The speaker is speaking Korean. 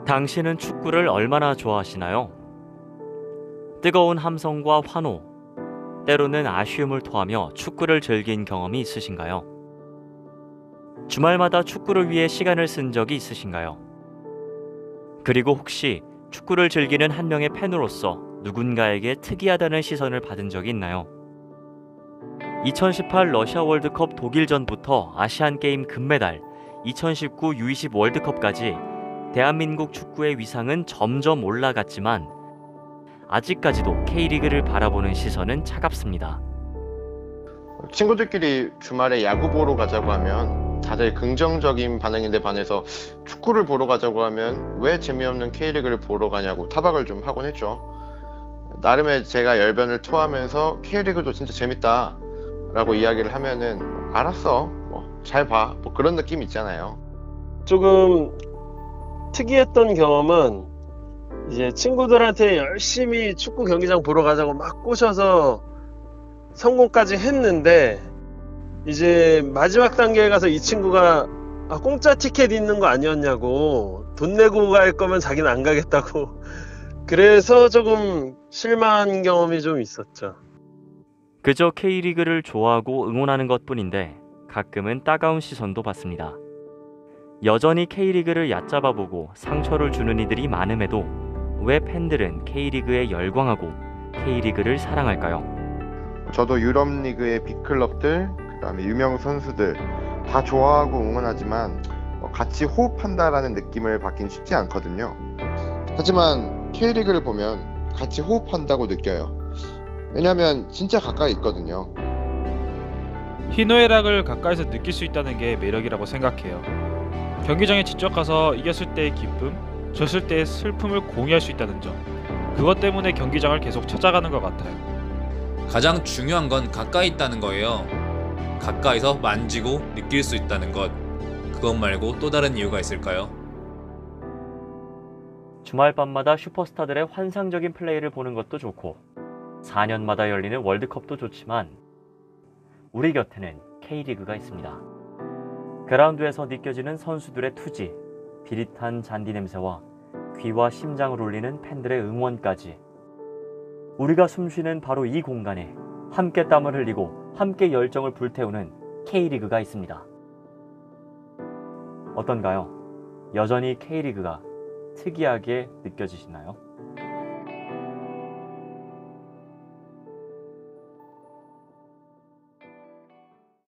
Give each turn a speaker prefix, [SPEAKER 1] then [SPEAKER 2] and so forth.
[SPEAKER 1] 당신은 축구를 얼마나 좋아하시나요? 뜨거운 함성과 환호, 때로는 아쉬움을 토하며 축구를 즐긴 경험이 있으신가요? 주말마다 축구를 위해 시간을 쓴 적이 있으신가요? 그리고 혹시 축구를 즐기는 한 명의 팬으로서 누군가에게 특이하다는 시선을 받은 적이 있나요? 2018 러시아 월드컵 독일전부터 아시안게임 금메달, 2019 U20 월드컵까지 대한민국 축구의 위상은 점점 올라갔지만 아직까지도 K리그를 바라보는 시선은 차갑습니다.
[SPEAKER 2] 친구들끼리 주말에 야구 보러 가자고 하면 다들 긍정적인 반응인데 반해서 축구를 보러 가자고 하면 왜 재미없는 K리그를 보러 가냐고 타박을 좀 하곤 했죠. 나름의 제가 열변을 토하면서 K리그도 진짜 재밌다 라고 이야기를 하면은 알았어, 잘 봐, 그런 느낌 있잖아요.
[SPEAKER 3] 조금 특이했던 경험은 이제 친구들한테 열심히 축구 경기장 보러 가자고 막 꼬셔서 성공까지 했는데 이제 마지막 단계에 가서 이 친구가 공짜 티켓 있는 거 아니었냐고, 돈 내고 갈 거면 자기는 안 가겠다고 그래서 조금 실망한 경험이 좀 있었죠.
[SPEAKER 1] 그저 K리그를 좋아하고 응원하는 것뿐인데 가끔은 따가운 시선도 받습니다. 여전히 K리그를 얕잡아보고 상처를 주는 이들이 많음에도 왜 팬들은 K리그에 열광하고 K리그를 사랑할까요?
[SPEAKER 2] 저도 유럽 리그의 빅클럽들, 그다음에 유명 선수들 다 좋아하고 응원하지만 같이 호흡한다라는 느낌을 받긴 쉽지 않거든요. 하지만 K리그를 보면 같이 호흡한다고 느껴요. 왜냐면 진짜 가까이 있거든요.
[SPEAKER 4] 희노애락을 가까이서 느낄 수 있다는 게 매력이라고 생각해요. 경기장에 직접 가서 이겼을 때의 기쁨, 졌을 때의 슬픔을 공유할 수 있다는 점, 그것 때문에 경기장을 계속 찾아가는 것 같아요.
[SPEAKER 5] 가장 중요한 건 가까이 있다는 거예요. 가까이서 만지고 느낄 수 있다는 것, 그것 말고 또 다른 이유가 있을까요?
[SPEAKER 1] 주말 밤마다 슈퍼스타들의 환상적인 플레이를 보는 것도 좋고 4년마다 열리는 월드컵도 좋지만 우리 곁에는 K리그가 있습니다. 그라운드에서 느껴지는 선수들의 투지, 비릿한 잔디 냄새와 귀와 심장을 울리는 팬들의 응원까지, 우리가 숨쉬는 바로 이 공간에 함께 땀을 흘리고 함께 열정을 불태우는 K리그가 있습니다. 어떤가요? 여전히 K리그가 특이하게 느껴지시나요?